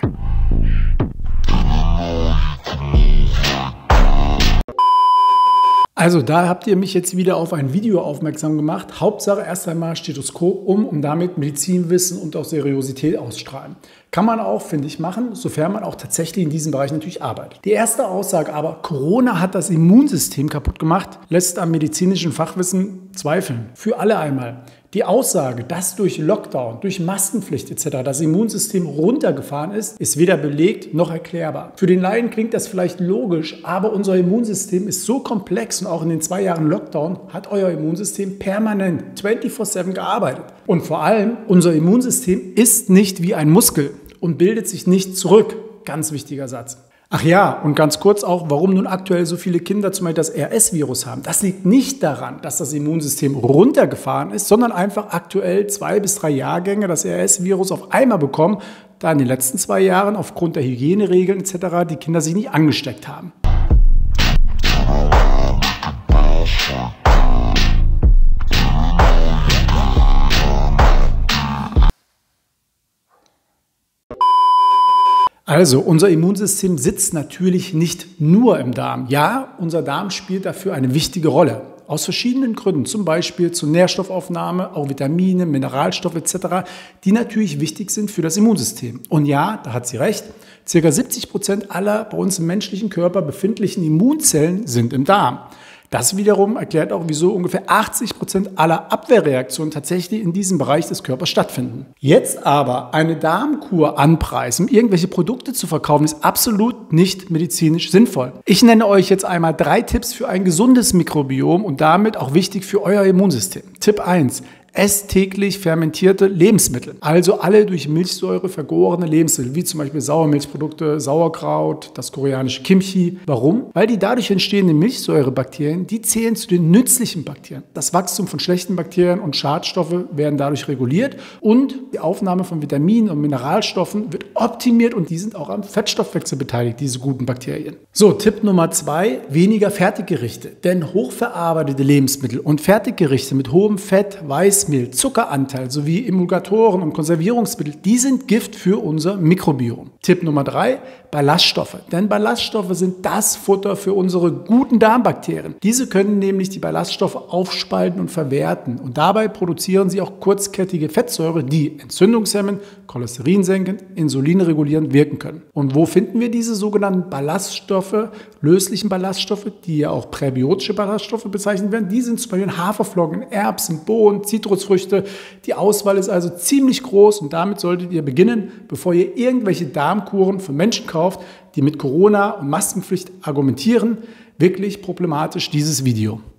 Also da habt ihr mich jetzt wieder auf ein Video aufmerksam gemacht. Hauptsache erst einmal Stethoskop um damit Medizinwissen und auch Seriosität ausstrahlen. Kann man auch, finde ich, machen, sofern man auch tatsächlich in diesem Bereich natürlich arbeitet. Die erste Aussage aber, Corona hat das Immunsystem kaputt gemacht, lässt am medizinischen Fachwissen zweifeln. Für alle einmal. Die Aussage, dass durch Lockdown, durch Maskenpflicht etc. das Immunsystem runtergefahren ist weder belegt noch erklärbar. Für den Laien klingt das vielleicht logisch, aber unser Immunsystem ist so komplex und auch in den 2 Jahren Lockdown hat euer Immunsystem permanent 24/7 gearbeitet. Und vor allem, unser Immunsystem ist nicht wie ein Muskel und bildet sich nicht zurück. Ganz wichtiger Satz. Ach ja, und ganz kurz auch, warum nun aktuell so viele Kinder zum Beispiel das RS-Virus haben. Das liegt nicht daran, dass das Immunsystem runtergefahren ist, sondern einfach aktuell 2 bis 3 Jahrgänge das RS-Virus auf einmal bekommen, da in den letzten 2 Jahren aufgrund der Hygieneregeln etc. die Kinder sich nicht angesteckt haben. Also, unser Immunsystem sitzt natürlich nicht nur im Darm. Ja, unser Darm spielt dafür eine wichtige Rolle. Aus verschiedenen Gründen, zum Beispiel zur Nährstoffaufnahme, auch Vitamine, Mineralstoffe etc., die natürlich wichtig sind für das Immunsystem. Und ja, da hat sie recht, ca. 70% aller bei uns im menschlichen Körper befindlichen Immunzellen sind im Darm. Das wiederum erklärt auch, wieso ungefähr 80% aller Abwehrreaktionen tatsächlich in diesem Bereich des Körpers stattfinden. Jetzt aber eine Darmkur anpreisen, um irgendwelche Produkte zu verkaufen, ist absolut nicht medizinisch sinnvoll. Ich nenne euch jetzt einmal 3 Tipps für ein gesundes Mikrobiom und damit auch wichtig für euer Immunsystem. Tipp 1. Esst täglich fermentierte Lebensmittel, also alle durch Milchsäure vergorene Lebensmittel, wie zum Beispiel Sauermilchprodukte, Sauerkraut, das koreanische Kimchi. Warum? Weil die dadurch entstehenden Milchsäurebakterien, die zählen zu den nützlichen Bakterien. Das Wachstum von schlechten Bakterien und Schadstoffe werden dadurch reguliert und die Aufnahme von Vitaminen und Mineralstoffen wird optimiert und die sind auch am Fettstoffwechsel beteiligt, diese guten Bakterien. So, Tipp Nummer 2, weniger Fertiggerichte, denn hochverarbeitete Lebensmittel und Fertiggerichte mit hohem Fett, Weißmehl, Zuckeranteil sowie Emulgatoren und Konservierungsmittel, die sind Gift für unser Mikrobiom. Tipp Nummer 3, Ballaststoffe. Denn Ballaststoffe sind das Futter für unsere guten Darmbakterien. Diese können nämlich die Ballaststoffe aufspalten und verwerten. Und dabei produzieren sie auch kurzkettige Fettsäure, die entzündungshemmend, cholesterinsenkend, insulinregulierend wirken können. Und wo finden wir diese sogenannten Ballaststoffe, löslichen Ballaststoffe, die ja auch präbiotische Ballaststoffe bezeichnet werden? Die sind zum Beispiel in Haferflocken, in Erbsen, Bohnen, Zitrusfrüchte. Die Auswahl ist also ziemlich groß und damit solltet ihr beginnen, bevor ihr irgendwelche Darmkuren von Menschen kauft, die mit Corona und Maskenpflicht argumentieren. Wirklich problematisch dieses Video.